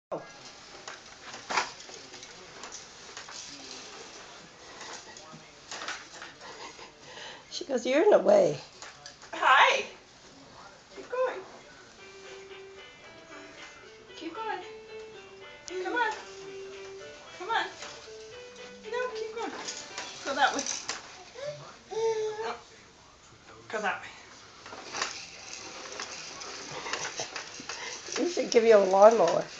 Oh. She goes, "You're in the way." Hi. Keep going. Keep going. Come on. Come on. No, keep going. Go that way. No. Go that way. You should give you a lawnmower.